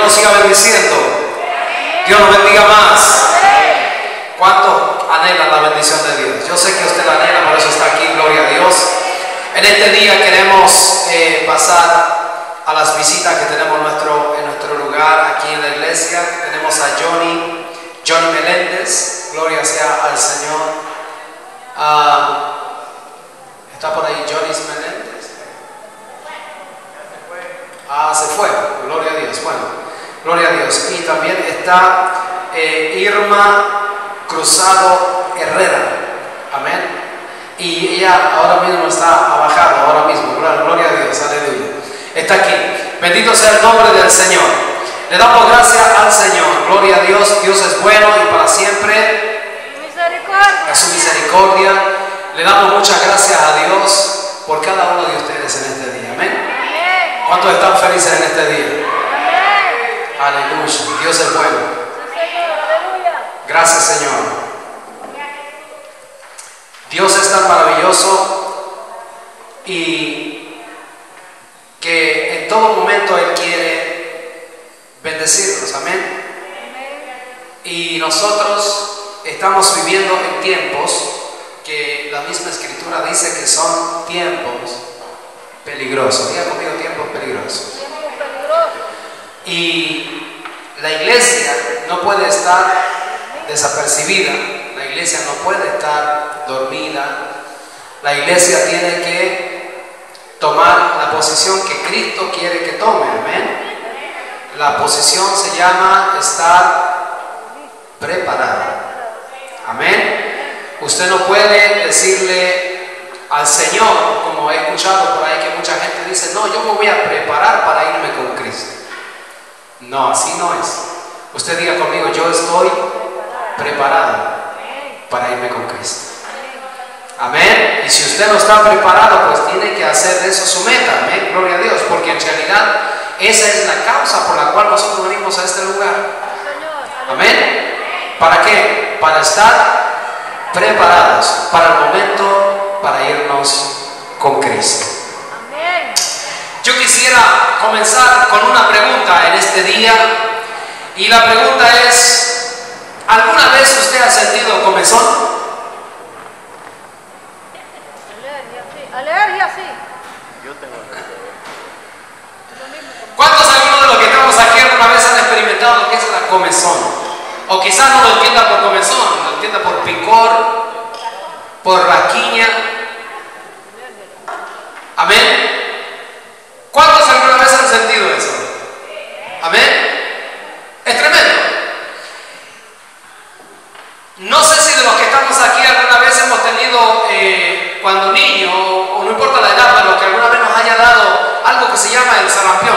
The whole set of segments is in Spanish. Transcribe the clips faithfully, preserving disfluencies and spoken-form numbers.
nos siga bendiciendo. Dios nos bendiga más. ¿Cuántos anhelan la bendición de Dios? Yo sé que usted la anhela, por eso está aquí, gloria a Dios. En este día queremos eh, pasar a las visitas que tenemos en nuestro, en nuestro lugar aquí en la iglesia. Tenemos a Johnny, Johnny Meléndez, gloria sea al Señor. Uh, ¿Está por ahí Johnny Meléndez? Ah, se fue, gloria a Dios. Bueno, gloria a Dios. Y también está eh, Irma Cruzado Herrera, amén. Y ella ahora mismo está abajado, ahora mismo, gloria a Dios, aleluya. Está aquí, bendito sea el nombre del Señor. Le damos gracias al Señor, gloria a Dios. Dios es bueno y para siempre a su misericordia. Le damos muchas gracias a Dios por cada uno de ustedes en este día, amén. ¿Cuántos están felices en este día? Aleluya, Dios es bueno. Gracias, Señor. Dios es tan maravilloso y que en todo momento Él quiere bendecirnos, amén. Y nosotros estamos viviendo en tiempos que la misma Escritura dice que son tiempos peligrosos. Diga conmigo, tiempos peligrosos. Y la iglesia no puede estar desapercibida, la iglesia no puede estar dormida, la iglesia tiene que tomar la posición que Cristo quiere que tome, amén. La posición se llama estar preparado, amén. Usted no puede decirle al Señor, como he escuchado por ahí que mucha gente dice, no, yo me voy a preparar para irme con Cristo. No, así no es. Usted diga conmigo, yo estoy preparado para irme con Cristo. Amén. Y si usted no está preparado, pues tiene que hacer de eso su meta. Amén. Gloria a Dios. Porque en realidad esa es la causa por la cual nosotros venimos a este lugar. Amén. ¿Para qué? Para estar preparados para el momento para irnos con Cristo. Amén. Yo quisiera comenzar con una pregunta en este día. Y la pregunta es, ¿alguna vez usted ha sentido comezón? Alergia, sí. Alergia, sí. Yo tengo alergia. ¿Cuántos algunos de los que estamos aquí alguna vez han experimentado lo que es la comezón? O quizás no lo entienda por comezón, lo entienda por picor, por rasquiña. Amén. ¿Cuántos alguna vez han sentido eso? Amén. Es tremendo. No sé si de los que estamos aquí alguna vez hemos tenido, eh, cuando niño, o no importa la edad, pero que alguna vez nos haya dado algo que se llama el sarampión.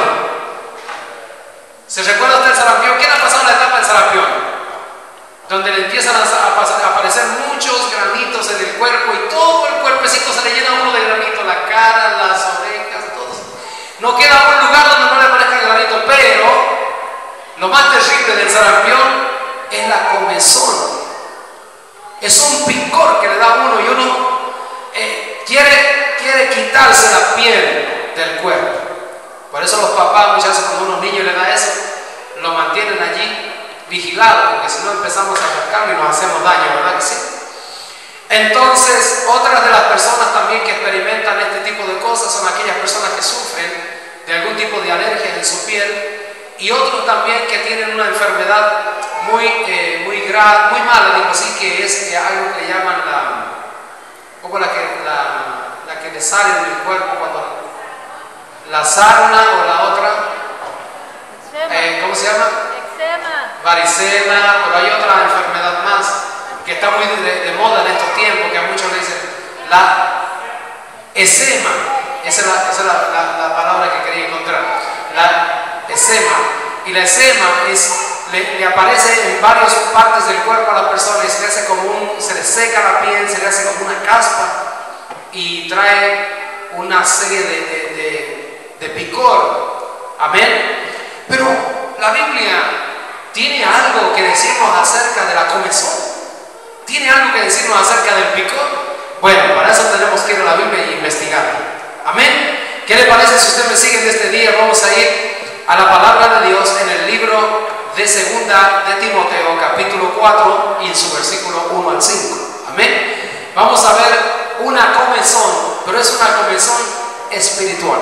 ¿Se recuerda usted el sarampión? ¿Quién ha pasado en la etapa del sarampión? Donde le empiezan a, a, a aparecer muchos granitos en el cuerpo y todo el cuerpecito se le llena uno de granito, la cara, las orejas, todo. No queda un lugar donde no le aparezca el granito, pero lo más terrible del sarampión es la comezón. Es un picor que le da a uno y uno eh, quiere, quiere quitarse la piel del cuerpo. Por eso los papás muchas veces cuando a unos niños les da eso, lo mantienen allí vigilado, porque si no empezamos a rascarlo y nos hacemos daño, ¿verdad que sí? Entonces, otras de las personas también que experimentan este tipo de cosas son aquellas personas que sufren de algún tipo de alergia en su piel. Y otros también que tienen una enfermedad muy, eh, muy grave, muy mala, digo así, que es eh, algo que le llaman la, como la que, la, la que le sale en el cuerpo cuando la sarna o la otra, eh, ¿cómo se llama? Eczema. Varicela, pero hay otra enfermedad más que está muy de, de moda en estos tiempos, que a muchos le dicen la eczema. Esa es la, esa es la, la, la palabra que quería encontrar. La eczema. Y la eczema es, le, le aparece en varias partes del cuerpo a la persona y se le hace como un, se le seca la piel, se le hace como una caspa y trae una serie de, de, de, de picor. Amén. Pero la Biblia tiene algo que decirnos acerca de la comezón. Tiene algo que decirnos acerca del picor. Bueno, para eso tenemos que ir a la Biblia y investigar. Amén. ¿Qué le parece si usted me sigue en este día? Vamos a ir a la palabra de Dios en el libro de Segunda de Timoteo, capítulo cuatro, y en su versículo uno al cinco. Amén. Vamos a ver una comezón, pero es una comezón espiritual.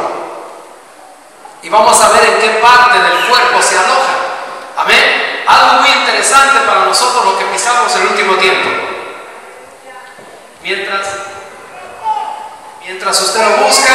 Y vamos a ver en qué parte del cuerpo se aloja. Amén. Algo muy interesante para nosotros los que pisamos el último tiempo. Mientras, mientras usted lo busca,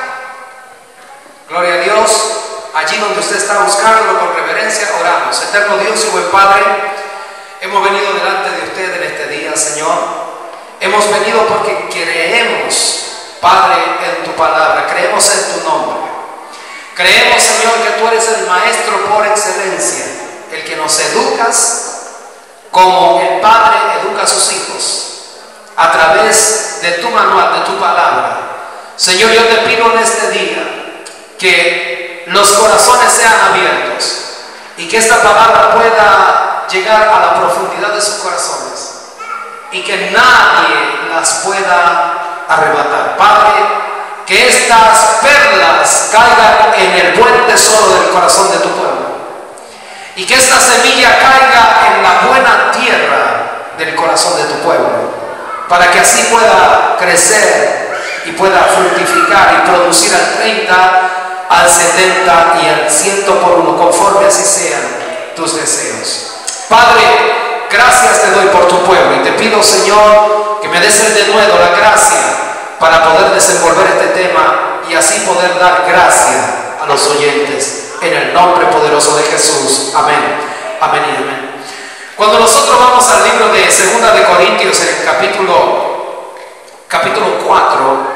gloria a Dios, allí donde usted está buscándolo con reverencia, oramos. Eterno Dios y buen Padre, hemos venido delante de usted en este día, Señor. Hemos venido porque creemos, Padre, en tu palabra, creemos en tu nombre. Creemos, Señor, que tú eres el maestro por excelencia, el que nos educas como el Padre educa a sus hijos, a través de tu manual, de tu palabra. Señor, yo te pido en este día que los corazones sean abiertos y que esta palabra pueda llegar a la profundidad de sus corazones y que nadie las pueda arrebatar. Padre, que estas perlas caigan en el buen tesoro del corazón de tu pueblo y que esta semilla caiga en la buena tierra del corazón de tu pueblo, para que así pueda crecer y pueda fructificar y producir al treinta, al setenta y al ciento por uno, conforme así sean tus deseos. Padre, gracias te doy por tu pueblo y te pido, Señor, que me des el denuedo, la gracia para poder desenvolver este tema y así poder dar gracia a los oyentes, en el nombre poderoso de Jesús. Amén, amén y amén. Cuando nosotros vamos al libro de Segunda de Corintios, en el capítulo capítulo cuatro,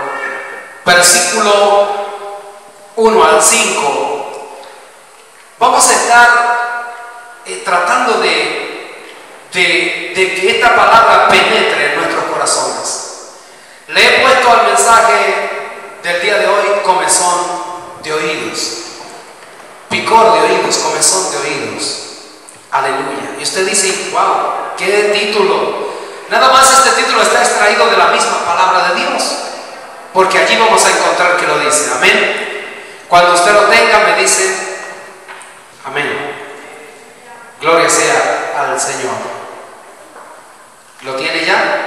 versículo uno al cinco, vamos a estar eh, tratando de, de, de que esta palabra penetre en nuestros corazones. Le he puesto al mensaje del día de hoy comezón de oídos, picor de oídos, comezón de oídos. Aleluya. Y usted dice, wow, qué título. Nada más este título está extraído de la misma palabra de Dios, porque allí vamos a encontrar que lo dice. Amén. Cuando usted lo tenga me dice amén. Gloria sea al Señor. ¿Lo tiene ya?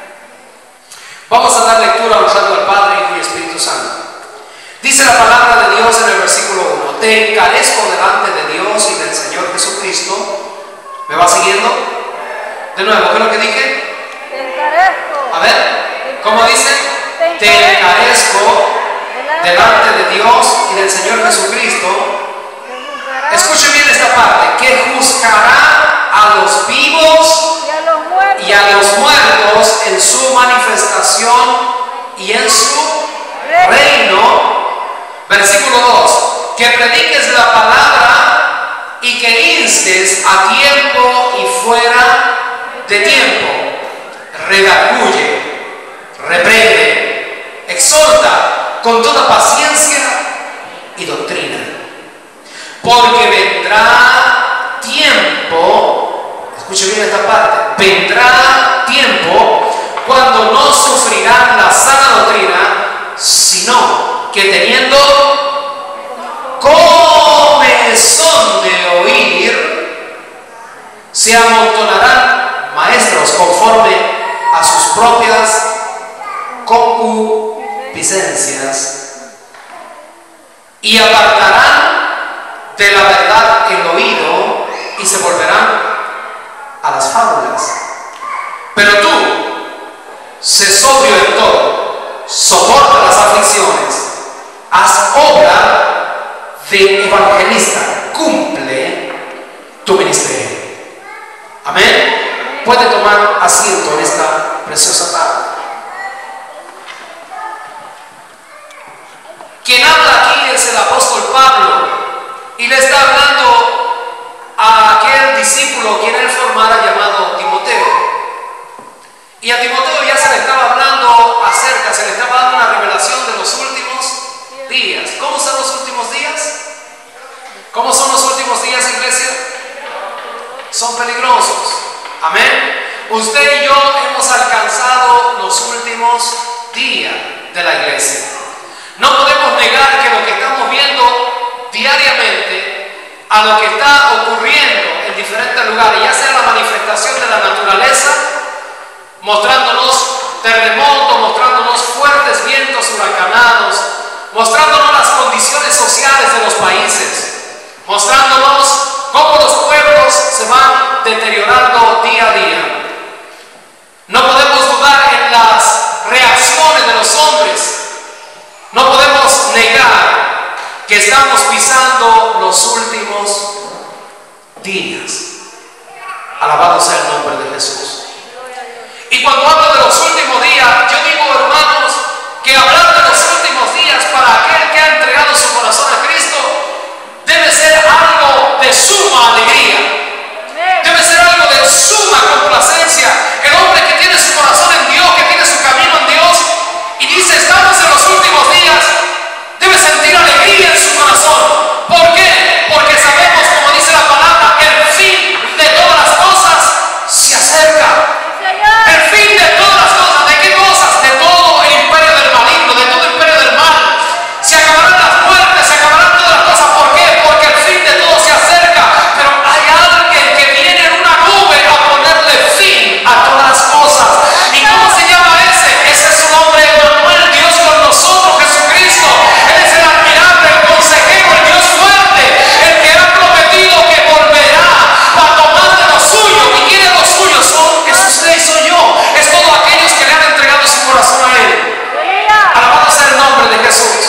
Vamos a dar lectura honrando al Padre, Hijo y Espíritu Santo. Dice la palabra de Dios en el versículo uno: te encarezco delante de Dios y del Señor Jesucristo. ¿Me va siguiendo? De nuevo, ¿qué es lo que dije? Te encarezco. A ver, ¿cómo dice? Te encarezco delante de Dios y del Señor Jesucristo. Escuche bien esta parte: que juzgará a los vivos Y a los muertos. y a los muertos en su manifestación y en su reino. Versículo dos: que prediques la palabra y que instes a tiempo y fuera de tiempo, redarguye, reprende, exhorta con toda paciencia y doctrina, porque vendrá tiempo, escuche bien esta parte, vendrá tiempo cuando no sufrirán la sana doctrina, sino que teniendo comezón de oír, se amontonarán maestros conforme a sus propias concupiscencias y apartarán de la verdad el oído y se volverán a las fábulas. Pero tú, sé sobrio en todo, soporta las aflicciones, haz obra de evangelista, cumple tu ministerio. Amén. Puede tomar asiento en esta preciosa tarde. Quien habla aquí es el apóstol Pablo y le está hablando a aquel discípulo quien él formara llamado Timoteo. Y a Timoteo ya se le estaba hablando acerca, se le estaba dando una revelación de los últimos días. ¿Cómo son los últimos días? ¿Cómo son los últimos días, iglesia? Son peligrosos. Amén. Usted y yo hemos alcanzado los últimos días de la iglesia. No podemos negar que lo que estamos viendo diariamente a lo que está ocurriendo en diferentes lugares, ya sea la manifestación de la naturaleza, mostrándonos terremotos, mostrándonos fuertes vientos huracanados, mostrándonos las condiciones sociales de los países, mostrándonos cómo los pueblos se van deteriorando día a día. No podemos dudar en las reacciones de los hombres, no podemos negar que estamos pisando los últimos días. Alabado sea el nombre de Jesús. Y cuando hablo de los últimos días, yo digo, hermanos, que hablar de los últimos días para aquel que ha entregado su corazón a Cristo debe ser algo de suma alegría, debe ser algo de suma complacencia. El hombre que tiene su corazón en Dios, que tiene su camino en Dios y dice estamos en los últimos días, debe sentir alegría en su corazón. ¿Por qué? Porque sabemos, como dice la palabra, el fin de todas las cosas se acerca. El fin de todas las cosas. ¿De qué cosas? De todo el imperio del maligno, de todo el imperio del mal. Se acabarán las muertes, se acabarán todas las cosas. ¿Por qué? Porque el fin de todo se acerca. Pero hay alguien que viene en una nube a ponerle fin a todas las cosas. ¿Y cómo se llama ese? Ese es su nombre, Emmanuel, Dios con nosotros, Jesucristo. Él es el admirable, el consejero, el Dios fuerte, el que ha prometido que volverá para tomar de lo suyo. ¿Y quiénes los suyos son? Es usted y soy yo. Es todos aquellos que le han entregado su corazón a Él. Alabado sea el nombre de Jesús.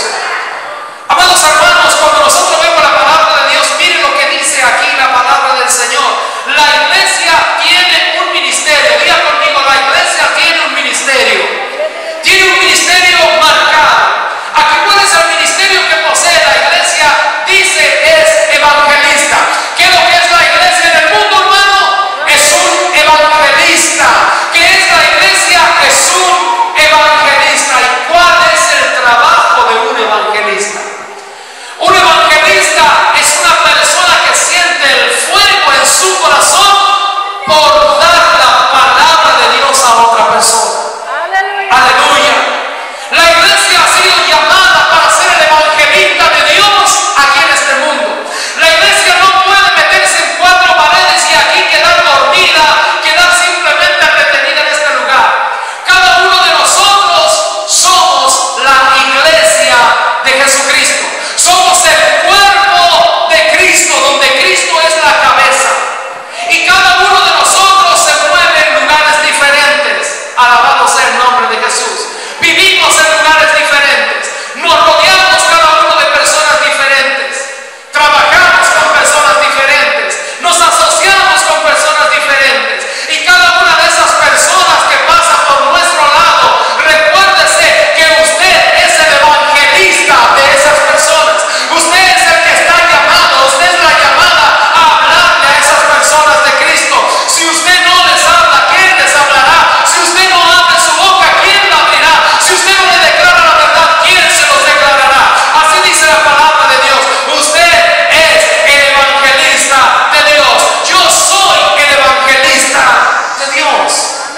Amados hermanos, cuando nosotros vemos la palabra de Dios, miren lo que dice aquí la palabra del Señor. La iglesia tiene un ministerio. Diga conmigo, la iglesia tiene un ministerio. Tiene un ministerio marcado. Aquí, ¿cuál es el ministerio que posee la iglesia? Dice, es evangelista. ¿Qué es lo que es la iglesia en el mundo, hermano? Es un evangelista. ¿Qué es la iglesia? Es un evangelista. ¿Y cuál es el trabajo de un evangelista? Un evangelista es una persona que siente el fuego en su corazón por dar la palabra de Dios a otra persona. Aleluya. La iglesia ha sido llamada para ser el evangelista de Dios aquí en este mundo. La iglesia no puede meterse en cuatro paredes y aquí quedar dormida, quedar simplemente retenida en este lugar. Cada uno de nosotros somos la iglesia de Jesucristo. Somos el cuerpo de Cristo, donde Cristo es la cabeza. Y cada uno de nosotros se mueve en lugares diferentes. Alabado sea el nombre de Jesús. Vivimos en lugares diferentes. Nos rodeamos cada uno de personas diferentes. Trabajamos con personas diferentes. Nos asociamos con personas diferentes. Y cada una de esas personas que pasa por nuestro lado, recuérdese que usted es el evangelista de esas personas. Usted es el que está llamado, usted es la llamada a hablarle a esas personas de Cristo. Si usted no les habla, ¿quién les hablará? Si usted no abre su boca, ¿quién la abrirá? Si usted no le declara la verdad, ¿quién se los declarará? Así dice la palabra de Dios. Usted es el evangelista de Dios. Yo soy el evangelista de Dios.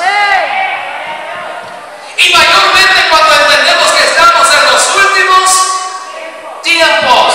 Y mayormente cuando entendemos que estamos en los últimos tiempos.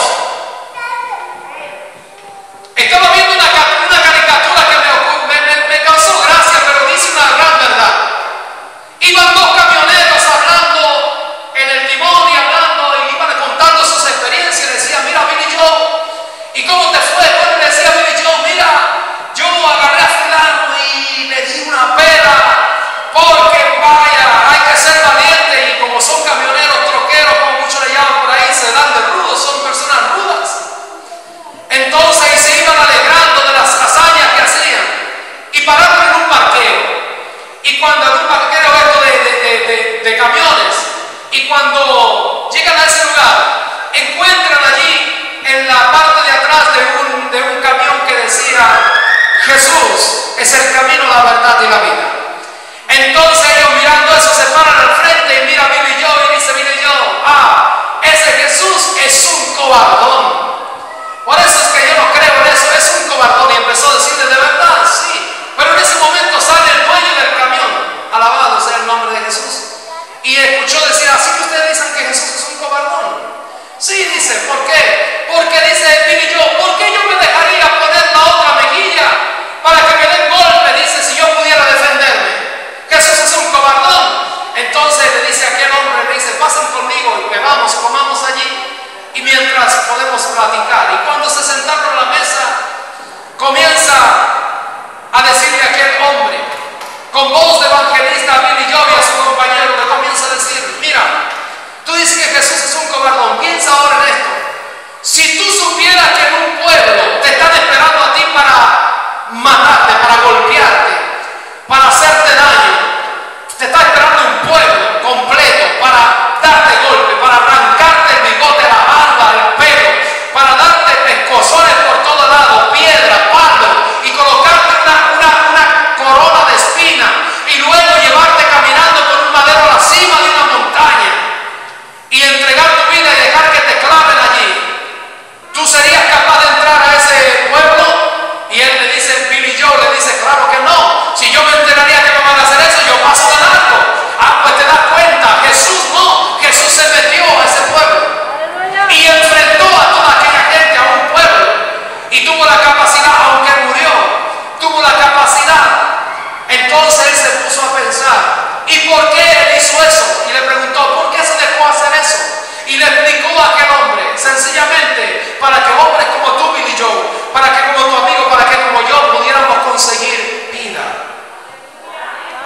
Estaba viendo una, una caricatura que me, me, me, me causó gracia, pero dice una gran verdad. Iban dos camioneros hablando en el timón y hablando y iban contando sus experiencias. Decía, mira Billy Joe, ¿y cómo te fue? Bueno, decía Billy Joe, mira, yo agarré a fulano y le di una pera, porque vaya, hay que ser valiente. Y como son camioneros, troqueros, como muchos le llaman por ahí, se dan de rudos, son personas rudas. Entonces y se iban alegrando de las hazañas que hacían y pararon en un parqueo. Y cuando en un parqueo esto de, de, de, de, de camiones, y cuando llegan a ese lugar, encuentran allí en la parte de atrás de un, de un camión que decía, Jesús es el camino, la verdad y la vida. Entonces ellos mirando eso se paran al frente y mira a Billy Joe y dice Billy Joe, ah, ese Jesús es un cobardón. Por eso es que yo no creo en eso, es un cobardón. Y empezó a decirle, de verdad, sí. Pero en ese momento sale el dueño del camión, alabado sea el nombre de Jesús, y escuchó decir, así que ustedes dicen que Jesús es un cobardón. Sí, dice, ¿por qué? Porque dice Billy Joe, ¿por qué yo me dejaré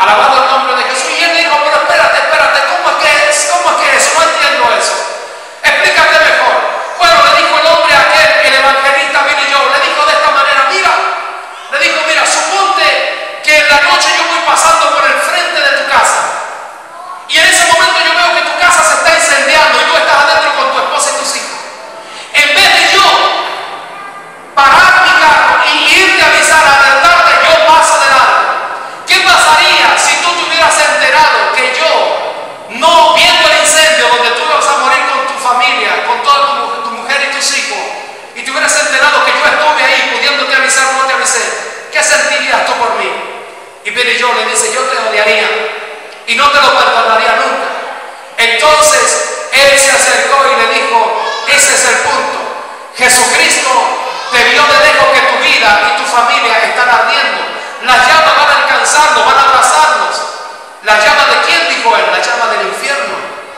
Alabado el nombre de Jesús. Y él dijo, pero espérate, espérate, ¿cómo es que es? ¿Cómo es que es? No entiendo eso. Explícate mejor. Bueno, le dijo el hombre a aquel, el evangelista Billy Joe, le dijo de esta manera, mira, le dijo, mira, suponte que en la noche yo voy pasando por el frente de tu casa. Y en ese momento yo veo que tu casa se está incendiando y tú estás adentro con tu esposa y tus hijos. En vez de yo parar mi carro y irte a avisar, a alertarte, yo paso de largo. ¿Qué pasaría si tú te hubieras enterado que yo, no viendo el incendio donde tú ibas a morir con tu familia, con toda tu, tu mujer y tus hijos, y te hubieras enterado que yo estuve ahí pudiéndote avisar o no te avisé? ¿Qué sentirías tú por mí? Y Billy Joe le dice, yo te odiaría y no te lo perdonaría nunca. Entonces él se acercó y le dijo, ese es el punto. Jesucristo te vio de lejos que tu vida y tu familia están ardiendo. Las llamas van a alcanzarnos, van a abrazarnos. ¿Las llamas de quién? Dijo él, las llamas del infierno.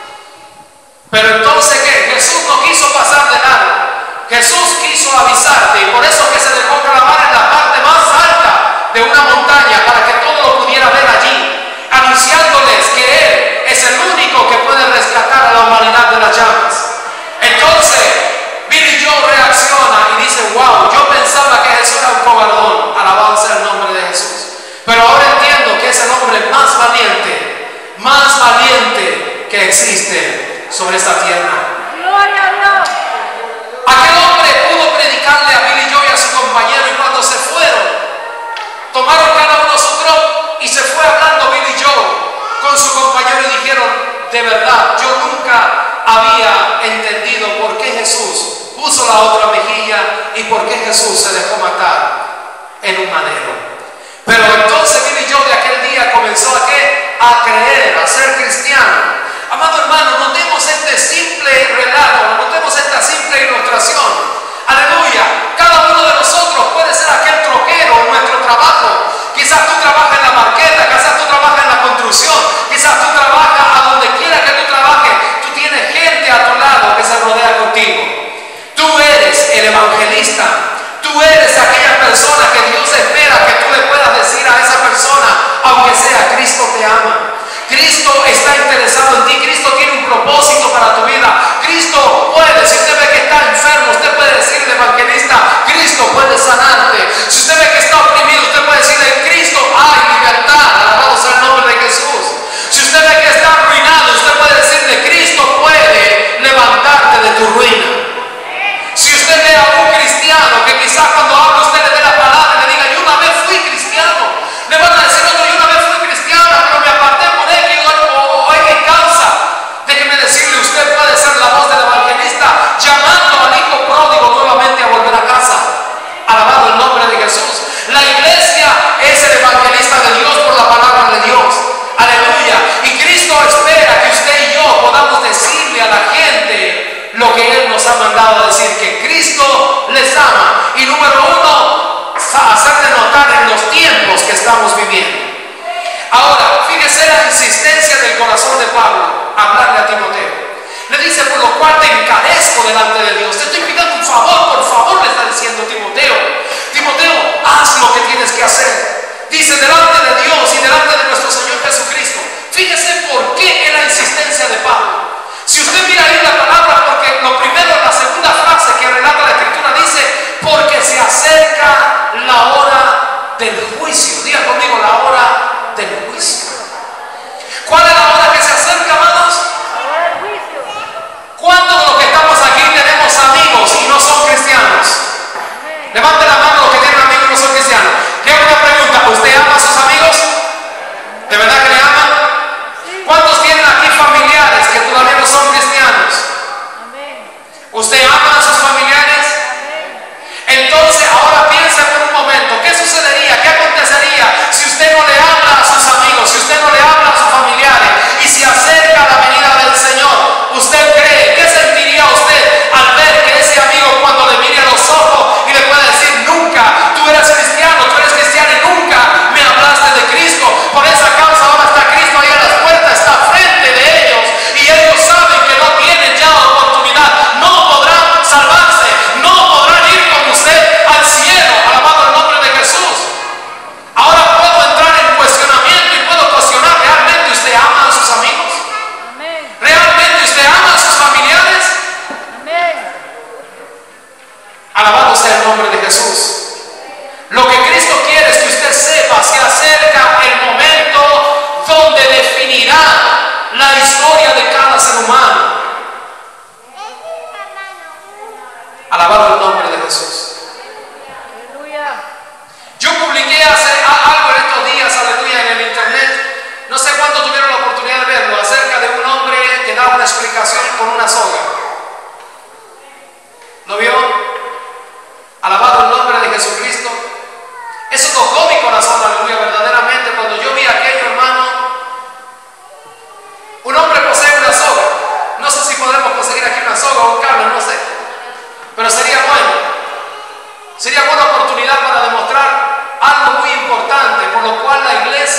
Pero entonces, ¿qué? Jesús no quiso pasar de largo. Jesús quiso avisarte y por eso que se dejó clavar en la parte más alta de una montaña para que todo lo pudiera ver allí, anunciándoles que Él es el único que puede rescatar a la humanidad de las llamas. Entonces, Billy Joe reacciona y dice, wow, yo pensaba que Jesús era un cobardón, alabado sea el nombre de Jesús. Pero ahora entiendo que es el hombre más valiente, más valiente que existe sobre esta tierra. Gloria a Dios. Aquel hombre pudo predicarle a Billy Joe y a su compañero y cuando se fueron, tomaron cada uno su trono y se fue hablando Billy Joe con su compañero y dijeron, de verdad, yo nunca había entendido por qué Jesús puso la otra mejilla y por qué Jesús se dejó matar en un madero. Pero entonces Billy Joe de aquel día comenzó a, ¿qué? a creer, a ser cristiano. Amado hermano, notemos este simple relato, notemos esta simple ilustración. Aleluya. Cada uno de nosotros puede ser aquel troquero en nuestro trabajo. Quizás tú trabajas en la marqueta, quizás tú trabajas en la construcción, quizás tú trabajas a donde quiera que tú trabajes. Tú tienes gente a tu lado que se rodea contigo. Tú eres el evangelista. Tú eres aquella persona que Dios espera que tú le puedas decir a esa persona, aunque sea Cristo te ama. Cristo está interesado en ti. Cristo tiene un propósito para tu vida. Cristo puede, si usted ve que está enfermo, usted puede decirle, evangelista, Cristo puede sanarte. Si usted ve que está oprimido, usted puede decirle, Cristo hay libertad. Alabado sea el nombre de Jesús. Si usted ve que está arruinado, usted puede decirle, Cristo puede levantarte de tu ruina. Si usted ve a un cristiano que quizás cuando habla usted le dé la palabra y le diga, yo una vez fui cristiano, le van a decir otro, yo una vez fui cristiana, pero me aparté por X o, o X causa. Déjeme decirle, usted puede ser la voz del evangelista llamando al hijo pródigo nuevamente a volver a casa. Alabado el nombre de Jesús. La iglesia es el evangelista de Dios por la palabra de Dios. Aleluya. Y Cristo espera que usted y yo podamos decirle a la gente lo que Él nos ha mandado a decir, que Cristo les ama. Y número uno, hacerle notar en los tiempos que estamos viviendo. Ahora, fíjese la insistencia del corazón de Pablo a hablarle a Timoteo. Le dice, por lo cual te encarezco delante de Dios. Te estoy pidiendo un favor, por favor, le está diciendo Timoteo. Timoteo, haz lo que tienes que hacer. Dice, delante de Dios y delante de nuestro Señor Jesucristo. Fíjese por qué es la insistencia de Pablo. Si usted mira ahí la palabra, porque lo primero, la segunda frase que relata la Escritura dice, porque se acerca la hora del juicio. Diga conmigo, la hora del juicio. ¿Cuál es la hora que se acerca, amados? Ahora el juicio. ¿Cuántos de los que estamos aquí tenemos amigos y no son cristianos? Levante la mano los que tienen amigos y no son cristianos. Quiero una pregunta, ¿usted ama a sus amigos? ¿De verdad que le aman? ¿Cuántos tienen aquí familiares que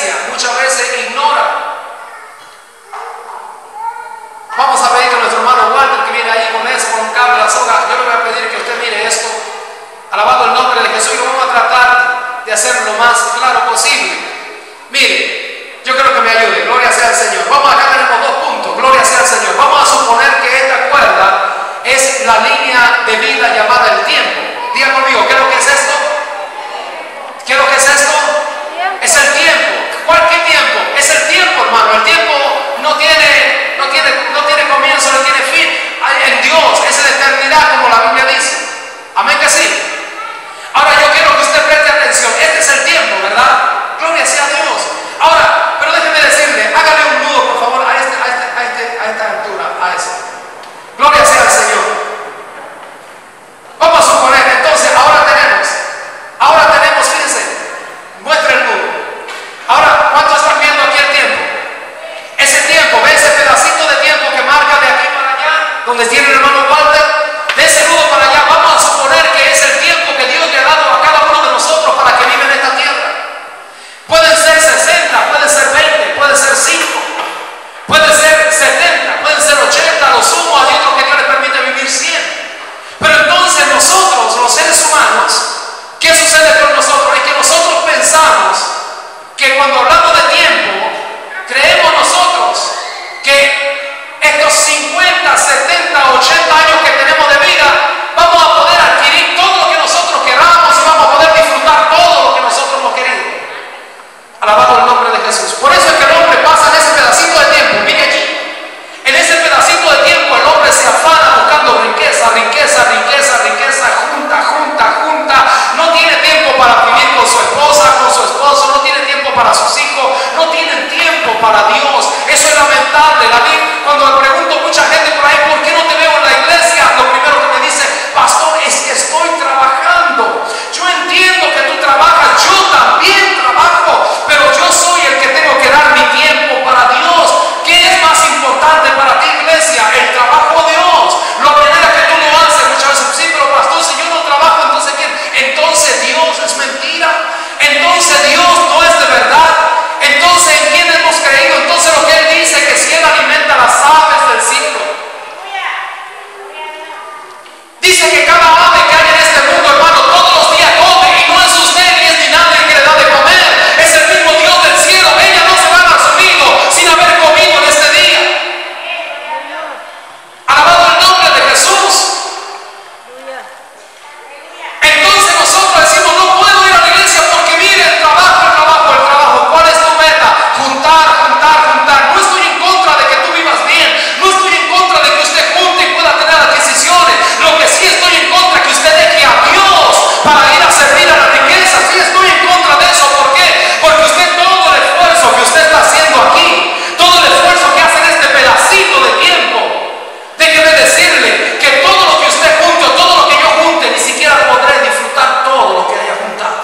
iglesia muchas veces ignora. Vamos a pedir a nuestro hermano Walter, que viene ahí con eso, con un cable, la soga. Yo le voy a pedir que usted mire esto, alabando el nombre de Jesús, y lo vamos a tratar de hacer lo más claro posible. Mire, yo creo que me ayude, gloria sea al Señor. Vamos, acá tenemos dos puntos, gloria sea al Señor. Vamos a suponer que esta cuerda es la línea de vida llamada el tiempo. Diga conmigo, ¿qué es lo que es esto? ¿Qué es lo que es esto? Es el tiempo. ¿Cuál qué tiempo? Es el tiempo, hermano. El tiempo no tiene, no tiene, no tiene comienzo, no tiene fin. En Dios es la eternidad, como la Biblia dice. Amén que sí. Ahora yo quiero que usted preste atención. Este es el tiempo, ¿verdad? Gloria sea a Dios. Ahora, pero déjeme decirle, hágale un nudo, por favor, a, este, a, este, a, este, a esta altura, a eso. Gloria sea al Señor. Vamos a suponer, entonces, ahora tenemos, ahora tenemos, fíjense, muestra el nudo. Ahora, ¿cuántos están viendo aquí el tiempo? Ese tiempo, ve ese pedacito de tiempo que marca de aquí para allá, donde tiene el hermano Walter, de ese nudo para allá. Vamos a suponer que es el tiempo que Dios le ha dado a cada uno de nosotros para que viva en esta tierra. Pueden ser sesenta, pueden ser veinte, puede ser cinco, puede ser setenta, pueden ser ochenta, lo sumo. Hay otros que Dios les permite vivir cien. Pero entonces nosotros, los seres humanos, ¿qué sucede con nosotros? Es que nosotros pensamos que cuando hablamos de tiempo, creemos nosotros que estos cincuenta, setenta, ochenta años que tenemos de vida, vamos a poder adquirir todo lo que nosotros queramos y vamos a poder disfrutar todo lo que nosotros hemos querido. Alabado el nombre de Jesús. Por eso es que el hombre pasa en ese pedacito de tiempo. Mire aquí. En ese pedacito de tiempo el hombre se afana buscando riqueza, riqueza, riqueza, riqueza, junta, junta, junta. No tiene tiempo para vivir con su esposa, con su esposo, no tiene tiempo para sus hijos, no tienen tiempo para Dios. Eso es lamentable. La Biblia, cuando le pregunto a mucha gente por ahí, ¿por qué no te veo en la iglesia? Lo primero que me dice, pastor, es que estoy trabajando. Yo entiendo que tú trabajas, yo también trabajo, pero yo soy el que tengo que dar mi tiempo para Dios. ¿Qué es más importante para ti, iglesia? El trabajo de Dios. La manera que tú lo haces, muchas veces, sí, pero pastor, si yo no trabajo, entonces ¿quién? Entonces Dios es mentira. Entonces Dios no es de verdad. Entonces, ¿en quién hemos creído? Entonces lo que Él dice, que si Él alimenta las aves del cielo. Dice que cada ave que hay en este mundo, hermano, todos los días come, y no es usted ni es ni nadie que le da de comer. Es el mismo Dios del cielo. Ella no se va a dar su nido sin haber comido en este día. Alabado el nombre de Jesús. Entonces nosotros decimos, no puedo ir a la iglesia porque mire el trabajo, el trabajo, el trabajo. ¿Cuál es tu meta? Juntar, juntar, juntar. No estoy en contra de que tú vivas bien. No estoy en contra de que usted junte y pueda tener adquisiciones. Lo que sí estoy en contra es que usted deje a Dios para ir a servir a la riqueza. Sí estoy en contra de eso. ¿Por qué? Porque usted todo el esfuerzo que usted está haciendo aquí, todo el esfuerzo que hace en este pedacito de tiempo, déjeme decirle que todo lo que usted junte, todo lo que yo junte, ni siquiera podré disfrutar todo lo que haya juntado.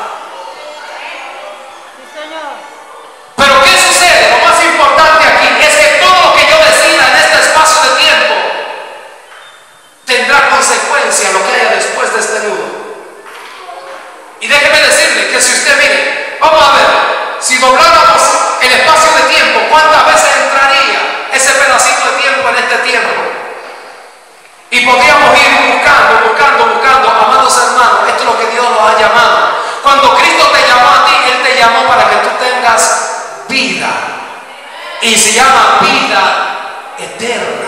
Sí, Señor. Pero ¿qué sucede? Lo más importante aquí es que todo lo que yo decida en este espacio de tiempo tendrá consecuencia lo que haya después de este nudo. Y déjeme decirle que si usted mire, vamos a ver, si dobláramos el espacio de tiempo, ¿cuántas veces entraría ese pedacito de tiempo en este tiempo? Y podríamos ir buscando, buscando, buscando. Amados hermanos, esto es lo que Dios nos ha llamado. Cuando Cristo te llamó a ti, Él te llamó para que tú tengas vida. Y se llama vida eterna.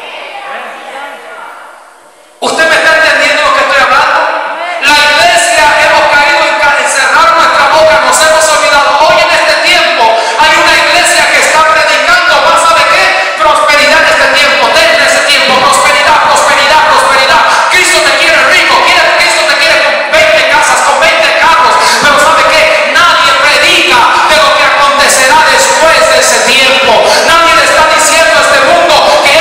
¿Usted me está entendiendo lo que estoy hablando? La iglesia hemos caído en encerrar nuestra boca, nos hemos olvidado. Hoy en este tiempo hay una iglesia que está predicando, ¿más sabe qué? Prosperidad en este tiempo, desde ese tiempo, prosperidad, prosperidad, prosperidad. Cristo te quiere rico, quiere, Cristo te quiere con veinte casas, con veinte carros, pero ¿sabe qué? Nadie predica de lo que acontecerá después de ese tiempo. Nadie le está diciendo a este mundo que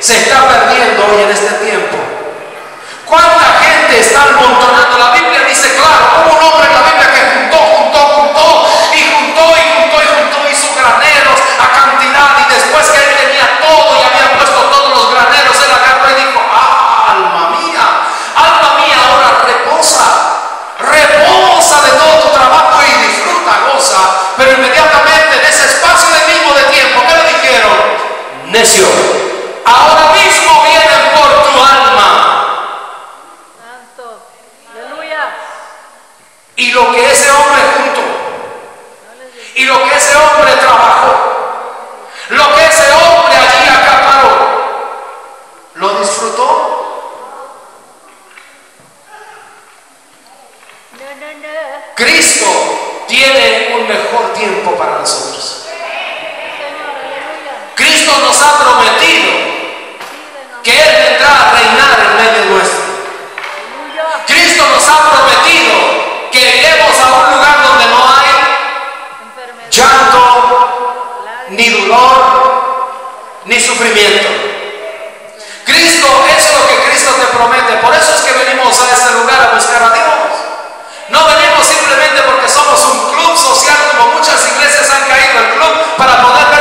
se está perdiendo hoy en este tiempo. ¿Cuánta gente está amontonando? La Biblia dice claro, hubo un hombre en la Biblia que juntó, juntó, juntó y juntó y juntó y juntó, hizo graneros a cantidad, y después que él tenía todo y había puesto todos los graneros, él agarró y dijo: ah, alma mía, alma mía, ahora reposa, reposa de todo tu trabajo y disfruta, goza. Pero inmediatamente en ese espacio de mismo de tiempo, ¿qué le dijeron? Necio, ahora mismo vienen por tu alma. Y lo que ese hombre juntó, y lo que ese hombre trabajó, lo que ese hombre allí acaparó, ¿lo disfrutó? Cristo tiene un mejor tiempo para nosotros. Cristo nos ha prometido que Él vendrá a reinar en medio nuestro. Cristo nos ha prometido que iremos a un lugar donde no hay llanto, ni dolor, ni sufrimiento. Cristo, eso es lo que Cristo te promete. Por eso es que venimos a este lugar a buscar a Dios. No venimos simplemente porque somos un club social, como muchas iglesias han caído, el club para poder